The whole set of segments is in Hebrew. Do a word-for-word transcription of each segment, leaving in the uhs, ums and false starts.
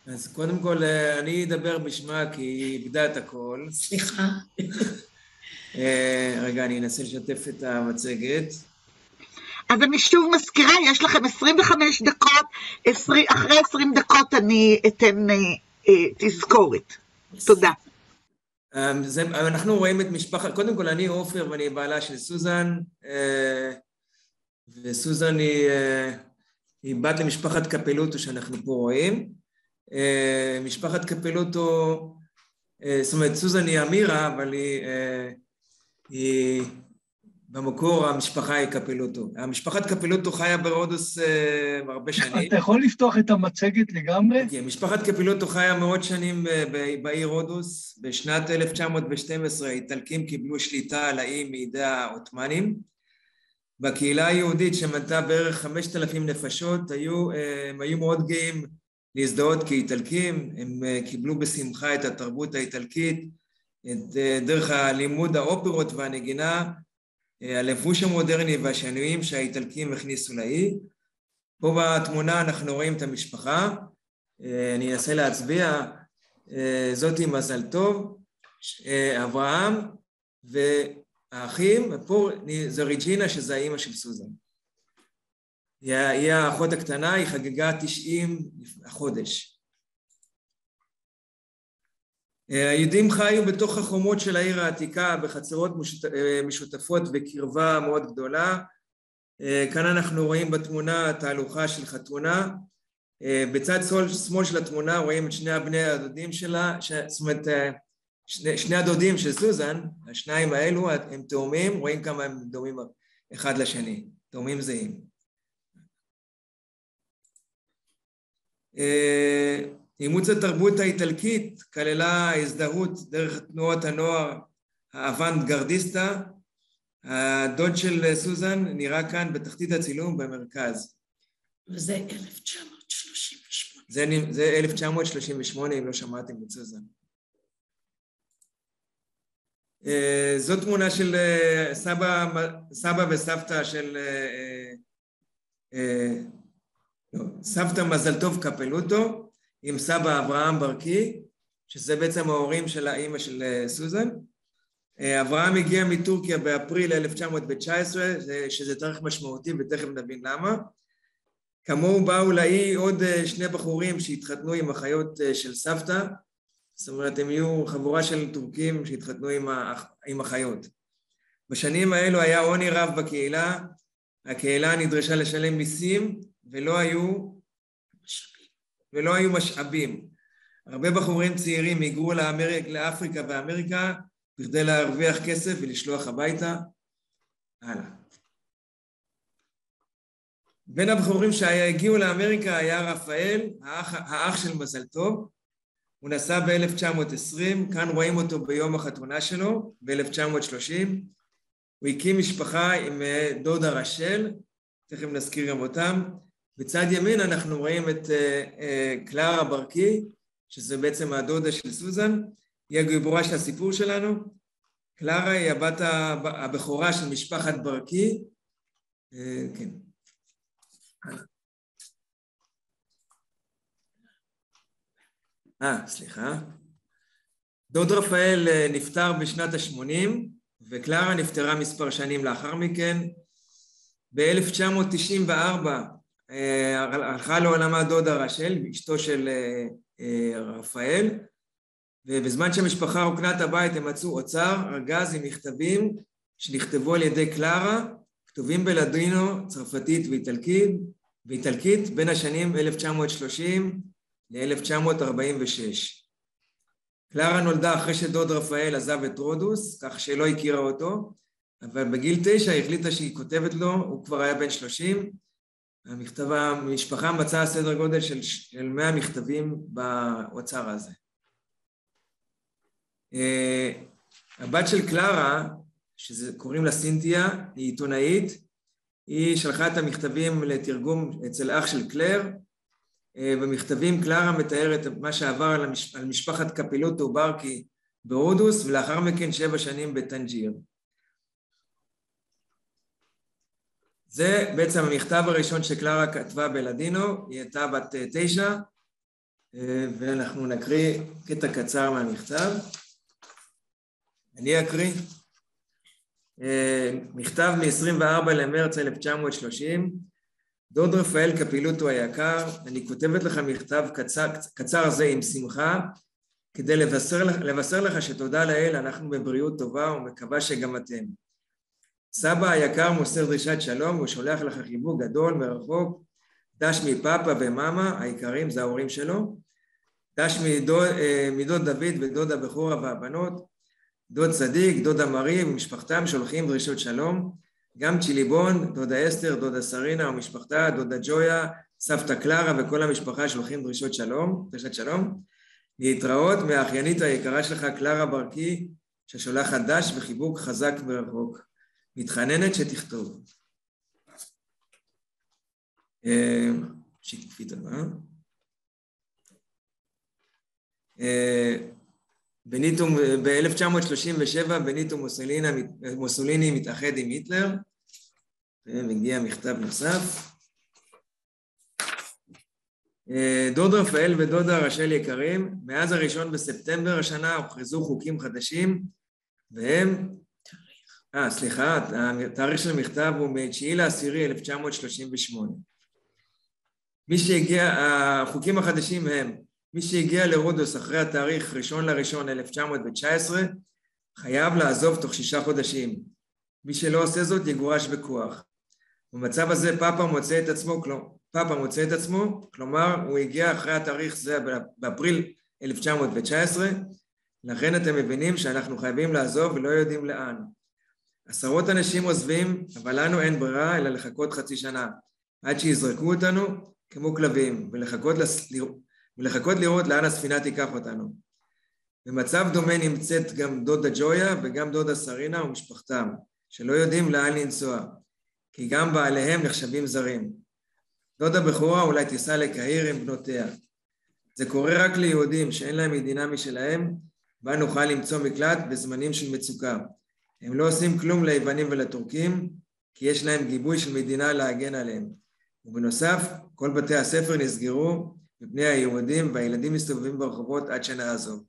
אז קודם כל, אני אדבר בשמה כי היא איבדה את הכל. סליחה. רגע, אני אנסה לשתף את המצגת. אז אני שוב מזכירה, יש לכם עשרים וחמש דקות, אחרי עשרים דקות אני אתן תזכורת. תודה. אנחנו רואים את משפחת, קודם כל אני עופר ואני בעלה של סוזן, וסוזן היא, היא בת למשפחת קפלוטו שאנחנו פה רואים. משפחת קפלוטו, זאת אומרת סוזן היא אמירה, אבל היא, היא במקור המשפחה היא קפלוטו. המשפחת קפלוטו חיה ברודוס הרבה שנים. אתה יכול לפתוח את המצגת לגמרי? אוקיי, משפחת קפלוטו חיה מאות שנים בעיר רודוס. בשנת אלף תשע מאות ושתים עשרה האיטלקים קיבלו שליטה על האי מידי העות'מאנים. בקהילה היהודית שמנתה בערך חמשת אלפים נפשות, היו, הם היו מאוד גאים להזדהות כאיטלקים, הם קיבלו בשמחה את התרבות האיטלקית, את דרך הלימוד האופרות והנגינה, הלבוש המודרני והשינויים שהאיטלקים הכניסו לאי. פה בתמונה אנחנו רואים את המשפחה, אני אנסה להצביע, זאתי מזל טוב, אברהם והאחים, ופה זה רג'ינה שזה האמא של סוזן. היא האחות הקטנה, היא חגגה תשעים החודש. היהודים חיו בתוך החומות של העיר העתיקה, בחצרות משותפות וקרבה מאוד גדולה. כאן אנחנו רואים בתמונה תהלוכה של חתונה. בצד שמאל של התמונה רואים את שני הבני הדודים שלה, זאת אומרת, שני, שני הדודים של סוזן, השניים האלו הם תאומים, רואים כמה הם דומים אחד לשני, תאומים זהים. אימוץ התרבות האיטלקית כללה הזדהות דרך תנועות הנוער האוונגרדיסטה. הדוד של סוזן נראה כאן בתחתית הצילום במרכז. וזה אלף תשע מאות שלושים ושמונה. זה, זה אלף תשע מאות שלושים ושמונה, אם לא שמעתם את סוזן. זו תמונה של סבא, סבא וסבתא של לא, סבתא מזל טוב קפלוטו עם סבא אברהם ברקי, שזה בעצם ההורים של האמא של סוזן. אברהם הגיע מטורקיה באפריל אלף תשע מאות תשע עשרה, שזה תאריך משמעותי ותכף נבין למה. כמוהו באו לאי עוד שני בחורים שהתחתנו עם אחיות של סבתא, זאת אומרת הם יהיו חבורה של טורקים שהתחתנו עם, עם אחיות. בשנים האלו היה עוני רב בקהילה, הקהילה נדרשה לשלם מיסים ולא היו משאבים. ולא היו משאבים. הרבה בחורים צעירים היגרו לאמריק, לאפריקה ואמריקה, בכדי להרוויח כסף ולשלוח הביתה. הלאה. בין הבחורים שהגיעו לאמריקה היה רפאל, האח, האח של מזל טוב. הוא נסע ב-אלף תשע מאות עשרים, כאן רואים אותו ביום החתונה שלו, ב-אלף תשע מאות שלושים. הוא הקים משפחה עם דודה רשל, תכף נזכיר גם אותם. בצד ימין אנחנו רואים את uh, uh, קלרה ברקי, שזה בעצם הדודה של סוזן, היא הגיבורה של הסיפור שלנו. קלרה היא הבת הבכורה של משפחת ברקי. Uh, כן. אה, סליחה. דוד רפאל נפטר בשנת ה-שמונים, וקלרה נפטרה מספר שנים לאחר מכן. ב-אלף תשע מאות תשעים וארבע הלכה לעולמה דודה רשל, אשתו של רפאל, ובזמן שהמשפחה רוקנה את הבית הם מצאו אוצר, ארגז עם מכתבים שנכתבו על ידי קלרה, כתובים בלדינו, צרפתית ואיטלקית, ואיטלקית בין השנים אלף תשע מאות שלושים ל-אלף תשע מאות ארבעים ושש. קלרה נולדה אחרי שדוד רפאל עזב את רודוס, כך שלא הכירה אותו, אבל בגיל תשע החליטה שהיא כותבת לו, הוא כבר היה בן שלושים, המכתב, המשפחה מצאה סדר גודל של, של מאה מכתבים באוצר הזה. הבת של קלרה, שקוראים לה סינתיה, היא עיתונאית, היא שלחה את המכתבים לתרגום אצל אח של קלר, במכתבים קלרה מתארת מה שעבר על, המש... על משפחת קפלוטו ברקי ברודוס, ולאחר מכן שבע שנים בטנג'יר. זה בעצם המכתב הראשון שקלרה כתבה בלדינו, היא הייתה בת תשע, ואנחנו נקריא קטע קצר מהמכתב. אני אקריא. מכתב מ-עשרים וארבעה למרץ אלף תשע מאות שלושים, דוד רפאל קפילוטו היקר, אני כותבת לך מכתב קצר, קצר זה עם שמחה, כדי לבשר, לבשר לך שתודה לאל, אנחנו בבריאות טובה ומקווה שגם אתם. סבא היקר מוסר דרישת שלום ושולח לך חיבוק גדול מרחוק, דש מפאפה ומאמה, היקרים זה ההורים שלו, דש מדוד, מדוד דוד ודוד הבכורה והבנות, דוד צדיק, דוד אמרי ומשפחתם שולחים דרישות שלום, גם צ'יליבון, דודה אסתר, דודה סרינה ומשפחתה, דודה ג'ויה, סבתא קלרה וכל המשפחה שולחים דרישות שלום, דרישת שלום, להתראות מהאחיינית היקרה שלך קלרה ברקי, ששולחת דש וחיבוק חזק מרחוק, מתחננת שתכתוב. שקפית הבאה. בניטו, ב-אלף תשע מאות שלושים ושבע בניטו מוסוליני, מוסוליני מתאחד עם היטלר, ומגיע מכתב נוסף. דוד רפאל ודודה רשל יקרים, מאז הראשון בספטמבר השנה הוכרזו חוקים חדשים, והם, אה, סליחה, התאריך של המכתב הוא מ-תשיעי לעשירי אלף תשע מאות שלושים ושמונה. מי שהגיע, החוקים החדשים הם, מי שהגיע לרודוס אחרי התאריך ראשון לראשון אלף תשע מאות תשע עשרה, חייב לעזוב תוך שישה חודשים. מי שלא עושה זאת יגורש בכוח. במצב הזה פאפה מוצא את עצמו, פאפה מוצא את עצמו, כלומר הוא הגיע אחרי התאריך זה באפריל אלף תשע מאות תשע עשרה, לכן אתם מבינים שאנחנו חייבים לעזוב ולא יודעים לאן. עשרות אנשים עוזבים, אבל לנו אין ברירה אלא לחכות חצי שנה, עד שיזרקו אותנו כמו כלבים, ולחכות, לס... ולחכות לראות לאן הספינה תיקח אותנו. במצב דומה נמצאת גם דודה ג'ויה וגם דודה סרינה ומשפחתם, שלא יודעים לאן לנסוע, כי גם בעליהם נחשבים זרים. דודה בכורה אולי תיסע לקהיר עם בנותיה. זה קורה רק ליהודים שאין להם מדינה משלהם, בה נוכל למצוא מקלט בזמנים של מצוקה. הם לא עושים כלום ליוונים ולטורקים, כי יש להם גיבוי של מדינה להגן עליהם. ובנוסף, כל בתי הספר נסגרו מפני היהודים, והילדים מסתובבים ברחובות עד שנעזוב.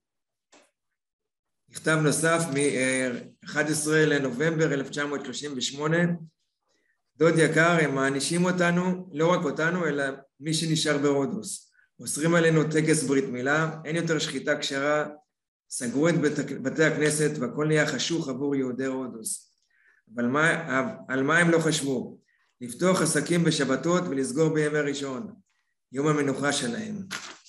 מכתב נוסף מ-אחד עשר לנובמבר אלף תשע מאות שלושים ושמונה, דוד יקר, הם מענישים אותנו, לא רק אותנו, אלא מי שנשאר ברודוס. אוסרים עלינו טקס ברית מילה, אין יותר שחיטה כשרה, סגרו את בתי הכנסת והכל נהיה חשוך עבור יהודי רודוס. אבל מה, על מה הם לא חשבו? לפתוח עסקים בשבתות ולסגור בימי ראשון, יום המנוחה שלהם.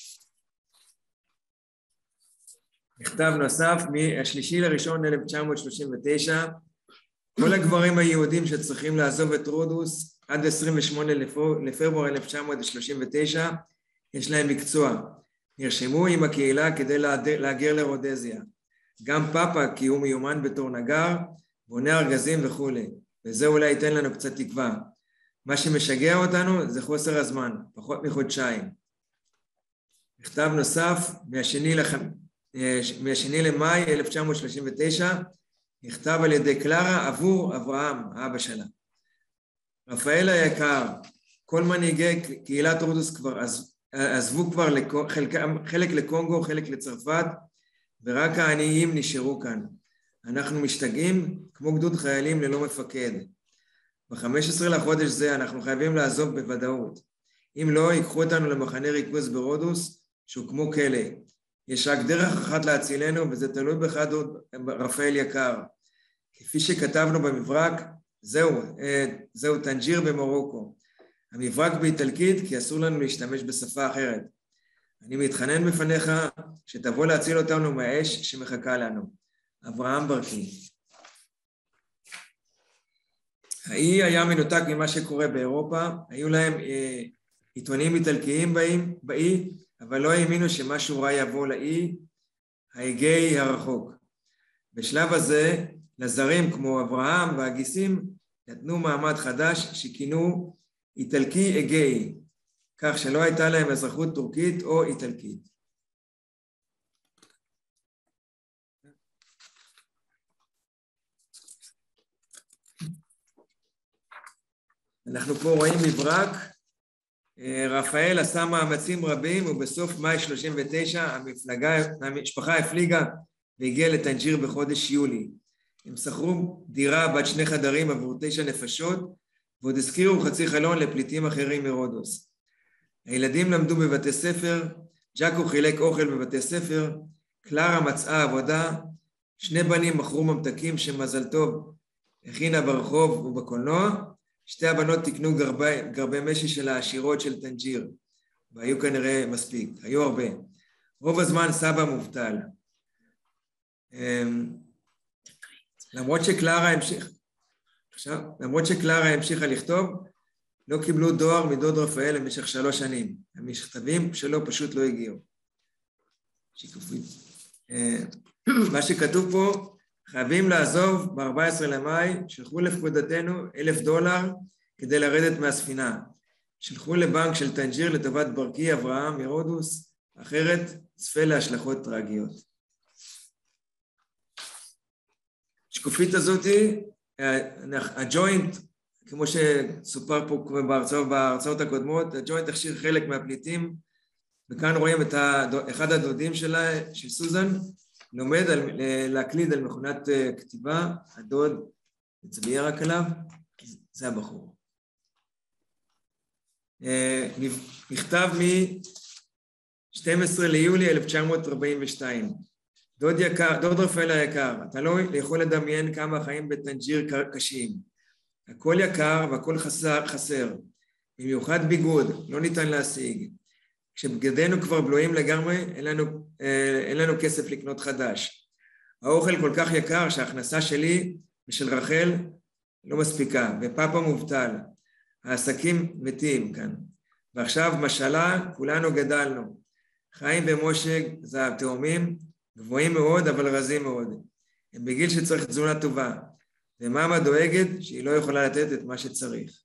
מכתב נוסף מהשלישי לראשון אלף תשע מאות שלושים ותשע, כל הגברים היהודים שצריכים לעזוב את רודוס עד עשרים ושמונה לפברואר אלף תשע מאות שלושים ותשע, יש להם מקצוע. נרשמו עם הקהילה כדי להגר לרודזיה. גם פאפה, כי הוא מיומן בתור נגר, בונה ארגזים וכו'. וזה אולי ייתן לנו קצת תקווה. מה שמשגע אותנו זה חוסר הזמן, פחות מחודשיים. מכתב נוסף, מהשני, לח... מהשני למאי אלף תשע מאות שלושים ותשע, נכתב על ידי קלרה עבור אברהם, האבא שלה. רפאל היקר, כל מנהיגי קהילת רודוס כבר עזבו כבר לחלק, חלק לקונגו, חלק לצרפת, ורק העניים נשארו כאן. אנחנו משתגעים כמו גדוד חיילים ללא מפקד. ב-חמישה עשר לחודש זה אנחנו חייבים לעזוב בוודאות. אם לא, ייקחו אותנו למחנה ריכוז ברודוס, שהוא כמו כלא. יש רק דרך אחת להצילנו, וזה תלוי בך, רפאל יקר. כפי שכתבנו במברק, זהו, זהו טנג'יר במרוקו. המברק באיטלקית, כי אסור לנו להשתמש בשפה אחרת. אני מתחנן בפניך שתבוא להציל אותנו מהאש שמחכה לנו. אברהם ברקי. האי היה מנותק ממה שקורה באירופה, היו להם אה, עיתונים איטלקיים באי, באי, אבל לא האמינו שמשהו רע יבוא לאי, האגאי הרחוק. בשלב הזה, לזרים כמו אברהם והגיסים, נתנו מעמד חדש שכינו איטלקי אגאי, כך שלא הייתה להם אזרחות טורקית או איטלקית. אנחנו פה רואים מברק רפאל עשה מאמצים רבים, ובסוף מאי שלושים ותשע המפלגה, המשפחה הפליגה והגיעה לטנג'יר בחודש יולי. הם שכרו דירה בת שני חדרים עבור תשע נפשות, ועוד הזכירו חצי חלון לפליטים אחרים מרודוס. הילדים למדו בבתי ספר, ג'אקו חילק אוכל בבתי ספר, קלרה מצאה עבודה, שני בנים מכרו ממתקים שמזל טוב הכינה ברחוב ובקולנוע, שתי הבנות תקנו גרבי, גרבי משי של העשירות של טנג'יר, והיו כנראה מספיק, היו הרבה. רוב הזמן סבא מובטל. למרות שקלרה המשיך, עכשיו, למרות שקלרה המשיכה לכתוב, לא קיבלו דואר מדוד רפאל במשך שלוש שנים. המכתבים שלו פשוט לא הגיעו. שיקופית. מה שכתוב פה, חייבים לעזוב ב-ארבעה עשר למאי, שלחו לפקודתנו אלף דולר כדי לרדת מהספינה. שלחו לבנק של טנג'יר לטובת ברקי אברהם מרודוס, אחרת צפה להשלכות טרגיות. שקופית הזאת, הג'וינט, כמו שסופר פה בהרצאות, בהרצאות הקודמות, הג'וינט הכשיר חלק מהפליטים, וכאן רואים את אחד הדודים שלה, של סוזן, לומד על, להקליד על מכונת כתיבה, הדוד, נצביע רק עליו, זה הבחור. נכתב מ-שנים עשר ליולי אלף תשע מאות ארבעים ושתיים. דוד יקר, דוד רפאל היקר, אתה לא יכול לדמיין כמה חיים בטנג'יר קשים. הכל יקר והכל חסר, חסר. במיוחד ביגוד, לא ניתן להשיג. כשבגדינו כבר בלויים לגמרי, אין לנו, אין לנו כסף לקנות חדש. האוכל כל כך יקר שההכנסה שלי ושל רחל לא מספיקה, ופאפה מובטל. העסקים מתים כאן. ועכשיו משלה, כולנו גדלנו. חיים ומשה זה התאומים, גבוהים מאוד אבל רזים מאוד. הם בגיל שצריך תזונה טובה, ומאמה דואגת שהיא לא יכולה לתת את מה שצריך.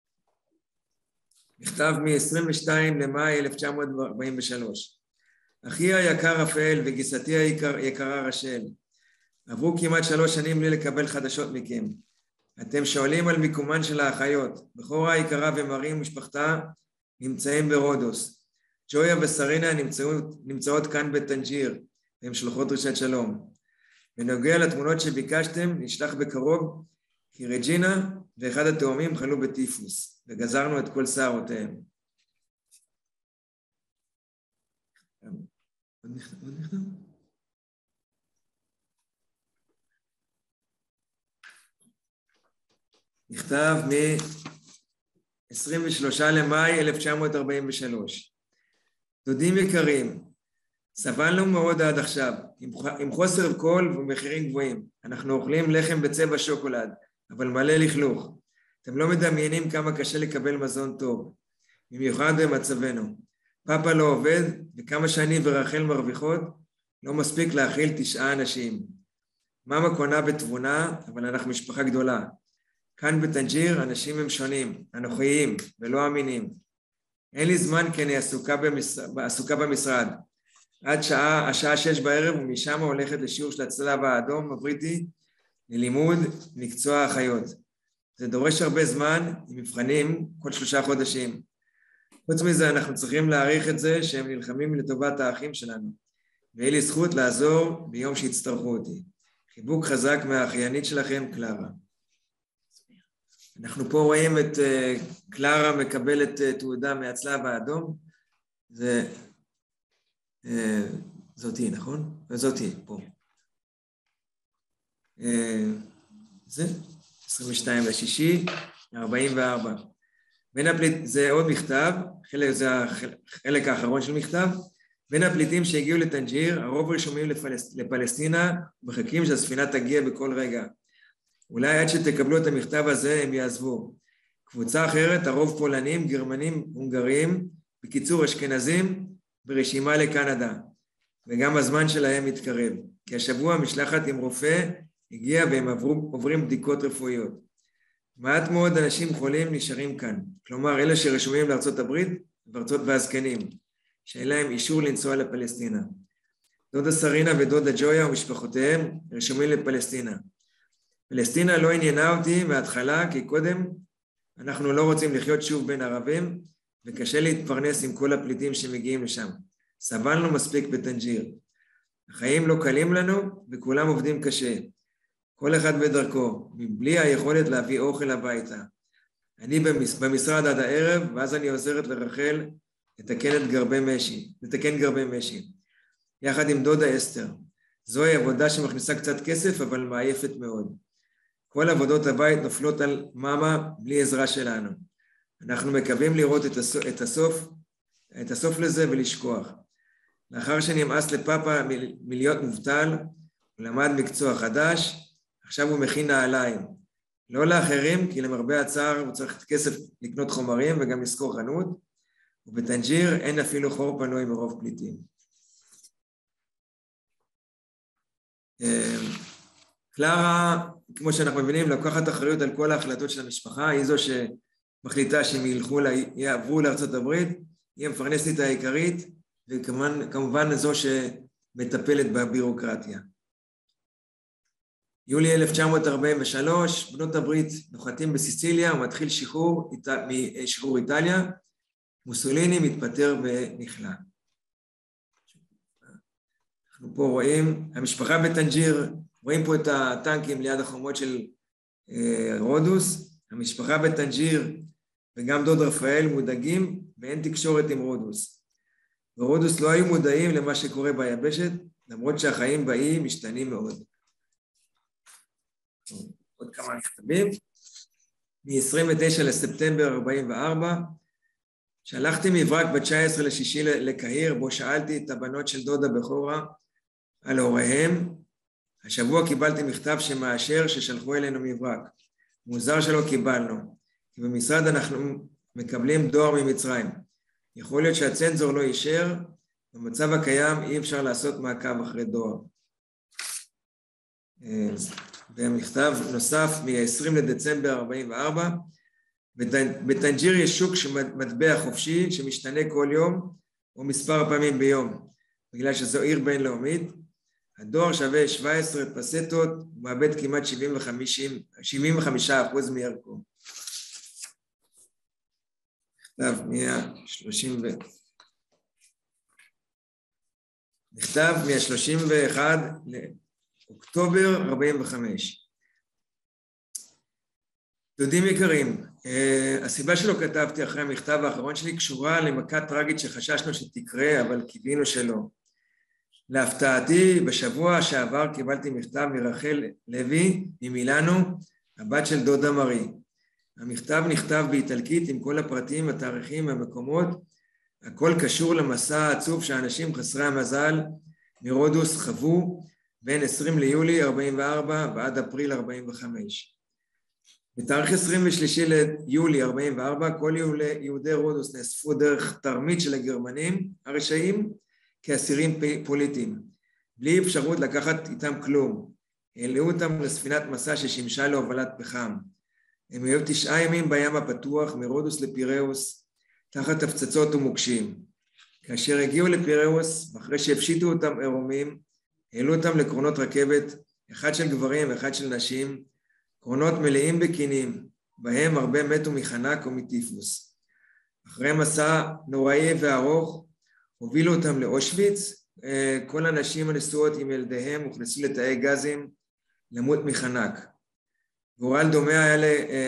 נכתב מ-עשרים ושניים למאי אלף תשע מאות ארבעים ושלוש. אחי היקר רפאל וגיסתי היקרה רשל, עברו כמעט שלוש שנים בלי לקבל חדשות מכם. אתם שואלים על מיקומן של האחיות. בכורה היקרה ומרי ומשפחתה נמצאים ברודוס. ג'ויה וסרינה נמצאות, נמצאות כאן בטנג'יר, והן שלוחות דרישת שלום. בנוגע לתמונות שביקשתם, נשלח בקרוב, כי רג'ינה ואחד התאומים חלו בטיפוס, וגזרנו את כל שערותיהם. עוד נכתב, עוד נכתב? נכתב מ-עשרים ושלושה למאי אלף תשע מאות ארבעים ושלוש. דודים יקרים, סבלנו מאוד עד עכשיו, עם, עם חוסר קול ומחירים גבוהים. אנחנו אוכלים לחם בצבע שוקולד, אבל מלא לכלוך. אתם לא מדמיינים כמה קשה לקבל מזון טוב, במיוחד במצבנו. פאפה לא עובד, וכמה שאני ורחל מרוויחות, לא מספיק להאכיל תשעה אנשים. מאמה קונה בתבונה, אבל אנחנו משפחה גדולה. כאן בטנג'יר אנשים הם שונים, אנוכיים ולא אמינים. אין לי זמן כי אני עסוקה, במשרד, עסוקה במשרד. עד שעה, השעה שש בערב, ומשם הולכת לשיעור של הצלב האדום הבריטי, ללימוד מקצוע האחיות. זה דורש הרבה זמן, עם מבחנים, כל שלושה חודשים. חוץ מזה, אנחנו צריכים להעריך את זה שהם נלחמים לטובת האחים שלנו. ויהיה לי זכות לעזור ביום שיצטרכו אותי. חיבוק חזק מהאחיינית שלכם, קלרה. אנחנו פה רואים את uh, קלרה מקבלת uh, תעודה מהצלב האדום. זה... זאתי, נכון? זאתי, פה. זה, עשרים ושניים לשישי, ארבעים וארבע. בין הפליט, זה עוד מכתב, חלק, זה החלק האחרון של מכתב. בין הפליטים שהגיעו לטנג'יר, הרוב רשומים לפלס, לפלסטינה, מחכים שהספינה תגיע בכל רגע. אולי עד שתקבלו את המכתב הזה הם יעזבו. קבוצה אחרת, הרוב פולנים, גרמנים, הונגרים, בקיצור אשכנזים, ברשימה לקנדה, וגם הזמן שלהם מתקרב, כי השבוע משלחת עם רופא הגיע והם עברו, עוברים בדיקות רפואיות. מעט מאוד אנשים חולים נשארים כאן, כלומר אלה שרשומים לארצות הברית וארצות והזקנים, שאין להם אישור לנסוע לפלסטינה. דודה סרינה ודודה ג'ויה ומשפחותיהם רשומים לפלסטינה. פלסטינה לא עניינה אותי מההתחלה, כי קודם אנחנו לא רוצים לחיות שוב בין ערבים, וקשה להתפרנס עם כל הפליטים שמגיעים לשם. סבלנו מספיק בטנג'יר. החיים לא קלים לנו וכולם עובדים קשה. כל אחד בדרכו, מבלי היכולת להביא אוכל הביתה. אני במשרד עד הערב, ואז אני עוזרת לרחל לתקן את גרבי משי, לתקן גרבי משי, יחד עם דודה אסתר. זוהי עבודה שמכניסה קצת כסף, אבל מעייפת מאוד. כל עבודות הבית נופלות על מאמה בלי עזרה שלנו. אנחנו מקווים לראות את הסוף, את הסוף, את הסוף לזה ולשכוח. לאחר שנמאס לפאפה מלהיות מובטל, הוא למד מקצוע חדש, עכשיו הוא מכין נעליים. לא לאחרים, כי למרבה הצער הוא צריך כסף לקנות חומרים וגם לשכור חנות, ובטנג'יר אין אפילו חור פנוי מרוב פליטים. קלרה, כמו שאנחנו מבינים, לקחת אחריות על כל ההחלטות של המשפחה, היא זו שמחליטה שהם ילכו, יעברו לארצות הברית, היא המפרנסת העיקרית, וכמובן זו שמטפלת בבירוקרטיה. יולי אלף תשע מאות ארבעים ושלוש, בנות הברית נוחתים בסיציליה, ומתחיל שחרור, שחרור איטליה, מוסוליני מתפטר ונכלא. אנחנו פה רואים, המשפחה בטנג'יר, רואים פה את הטנקים ליד החומות של אה, רודוס, המשפחה בטנג'יר וגם דוד רפאל מודאגים, ואין תקשורת עם רודוס. ורודוס לא היו מודעים למה שקורה ביבשת, למרות שהחיים באי משתנים מאוד. עוד כמה נכתבים. מ-עשרים ותשעה לספטמבר ארבעים וארבע, שלחתי מברק ב-תשעה עשר לשישי לקהיר, בו שאלתי את הבנות של דודה בכורה על הוריהם. השבוע קיבלתי מכתב שמאשר ששלחו אלינו מברק. מוזר שלא קיבלנו, כי במשרד אנחנו מקבלים דואר ממצרים. יכול להיות שהצנזור לא אישר, במצב הקיים אי אפשר לעשות מעקב אחרי דואר. במכתב נוסף מ-עשרים לדצמבר ארבעים וארבע, בטנג'יר יש שוק מטבע חופשי שמשתנה כל יום או מספר פעמים ביום, בגלל שזו עיר בינלאומית. הדואר שווה שבע עשרה פסטות, הוא מאבד כמעט שבעים וחמישה אחוז מערכו. מכתב מה-שלושים ו... מכתב מה-שלושים ואחד לאוקטובר ארבעים וחמש. דודים יקרים, הסיבה שלא כתבתי אחרי המכתב האחרון שלי קשורה למכה טרגית שחששנו שתקרה, אבל קיווינו שלא. להפתעתי, בשבוע שעבר קיבלתי מכתב מרחל לוי ממילאנו, הבת של דודה מרי. המכתב נכתב באיטלקית עם כל הפרטים, התאריכים והמקומות, הכל קשור למסע העצוב שהאנשים חסרי המזל מרודוס חוו בין עשרים ליולי ארבעים וארבע ועד אפריל ארבעים וחמש. בתאריך עשרים ושלושה ליולי ארבעים וארבע, כל יהודי רודוס נאספו דרך תרמית של הגרמנים הרשעים כאסירים פוליטיים, בלי אפשרות לקחת איתם כלום. העלו אותם לספינת מסע ששימשה להובלת פחם. הם היו תשעה ימים בים הפתוח מרודוס לפיראוס, תחת הפצצות ומוקשים. כאשר הגיעו לפיראוס, אחרי שהפשיטו אותם עירומים, העלו אותם לקרונות רכבת, אחד של גברים ואחד של נשים, קרונות מלאים בקינים, בהם הרבה מתו מחנק ומטיפוס. אחרי מסע נוראי וארוך, הובילו אותם לאושוויץ, כל הנשים הנשואות עם ילדיהם הוכנסו לתאי גזים למות מחנק. גורל דומה היה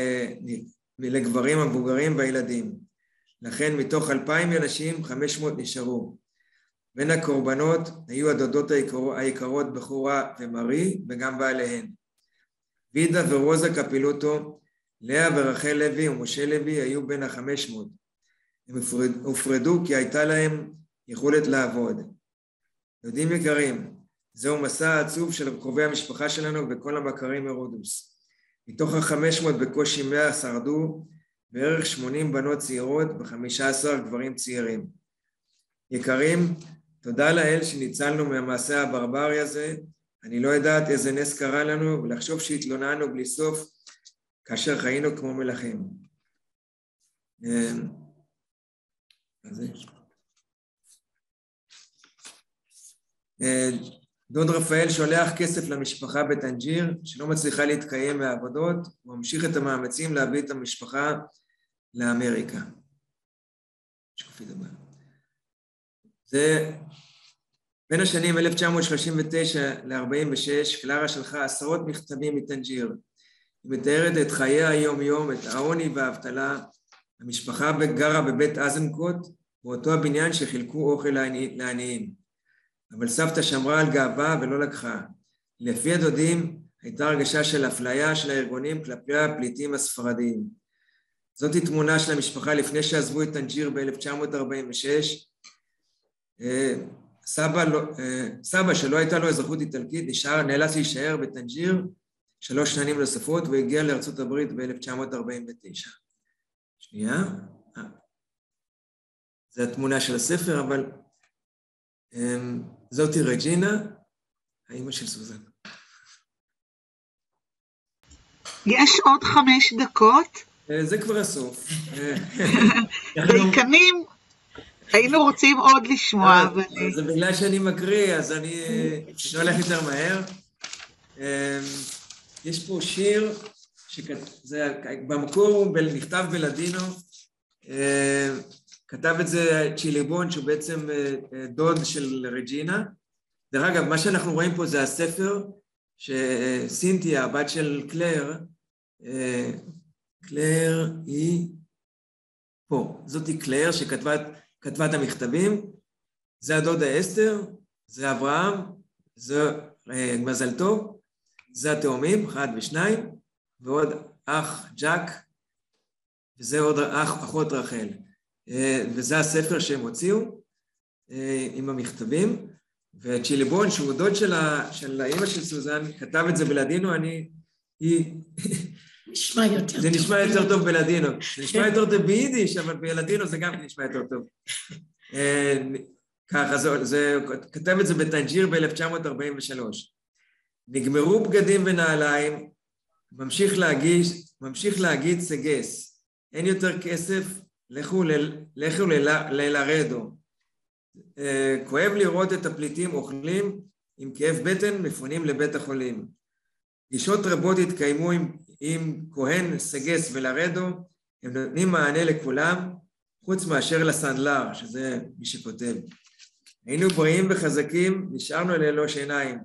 לגברים המבוגרים והילדים. לכן מתוך אלפיים אנשים, חמש מאות נשארו. בין הקורבנות היו הדודות היקרות בחורה ומרי וגם בעליהן. וידה ורוזה קפילוטו, לאה ורחל לוי ומשה לוי היו בין החמש מאות. הם הופרדו כי הייתה להם יכולת לעבוד. יהודים יקרים, זהו מסע עצוב של קרובי המשפחה שלנו וכל המכרים מרודוס. מתוך ה-חמש מאות בקושי מאה שרדו, בערך שמונים בנות צעירות ו-חמישה עשר גברים צעירים. יקרים, תודה לאל שניצלנו מהמעשה הברברי הזה. אני לא יודעת איזה נס קרה לנו, ולחשוב שהתלוננו בלי סוף כאשר חיינו כמו מלכים. אז דוד רפאל שולח כסף למשפחה בטנג'יר, שלא מצליחה להתקיים מהעבודות, הוא ממשיך את המאמצים להביא את המשפחה לאמריקה. זה בין השנים אלף תשע מאות שלושים ותשע ל-ארבעים ושש, קלרה שלחה עשרות מכתבים מטנג'יר. היא מתארת את חיי היום-יום, את העוני והאבטלה. המשפחה גרה בבית אזנקוט, באותו הבניין שחילקו אוכל לעניים. אבל סבתא שמרה על גאווה ולא לקחה. לפי הדודים, הייתה הרגשה של אפליה של הארגונים כלפי הפליטים הספרדיים. זאת היא תמונה של המשפחה לפני שעזבו את טנג'יר ב-אלף תשע מאות ארבעים ושש. סבא, לא, סבא שלא הייתה לו אזרחות איטלקית, נשאר, נאלץ להישאר בטנג'יר שלוש שנים נוספות, והגיע לארצות הברית ב-אלף תשע מאות ארבעים ותשע. שנייה. זו התמונה של הספר, אבל זאתי רג'ינה, האמא של סוזן. יש עוד חמש דקות. זה כבר הסוף. דיקנים, היינו רוצים עוד לשמוע, אבל... זה בגלל שאני מקריא, אז אני לא הולך יותר מהר. יש פה שיר, במקור הוא נכתב בלדינו, כתב את זה צ'יליבון, שהוא בעצם דוד של רג'ינה. דרך אגב, מה שאנחנו רואים פה זה הספר שסינתיה, הבת של קלר, קלר היא פה, זאת היא קלר שכתבה כתבה את המכתבים, זה הדודה אסתר, זה אברהם, זה מזל טוב, זה התאומים, אחד ושניים, ועוד אח ג'ק, וזה עוד אח, אחות רחל. וזה הספר שהם הוציאו עם המכתבים, וצ'יליבון, שהוא דוד של, ה, של האמא של סוזן, כתב את זה בלדינו, אני, היא... נשמע יותר טוב. זה נשמע יותר טוב בלדינו. זה נשמע יותר טוב ביידיש, אבל בלדינו זה גם נשמע יותר טוב. ככה, זה, זה, כתב את זה בטנג'יר ב-אלף תשע מאות ארבעים ושלוש. נגמרו בגדים ונעליים, ממשיך להגיש, ממשיך להגיד סגס. אין יותר כסף, לכו, לכו ללרדו. כואב לראות את הפליטים אוכלים, עם כאב בטן מפונים לבית החולים. פגישות רבות התקיימו עם, עם כהן, סגס ולרדו, הם נותנים מענה לכולם, חוץ מאשר לסנדלר, שזה מי שכותב. היינו בריאים וחזקים, נשארנו ללא שיניים.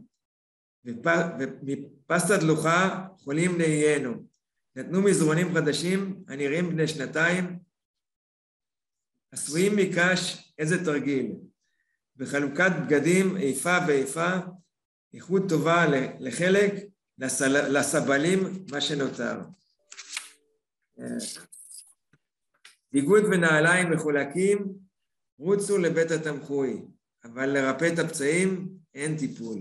מפסטה דלוחה, חולים נהיינו. נתנו מזרונים חדשים, הנראים בני שנתיים, עשויים מקש, איזה תרגיל. בחלוקת בגדים, איפה ואיפה, איכות טובה לחלק, לסבלים, מה שנותר. ביגוד ונעליים מחולקים, רוצו לבית התמחוי, אבל לרפא את הפצעים אין טיפול.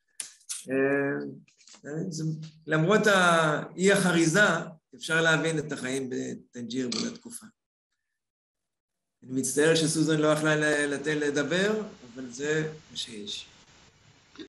למרות אי החריזה, אפשר להבין את החיים בטנג'יר באותה תקופה. אני מצטער שסוזן לא יכלה לתת לדבר, אבל זה מה שיש.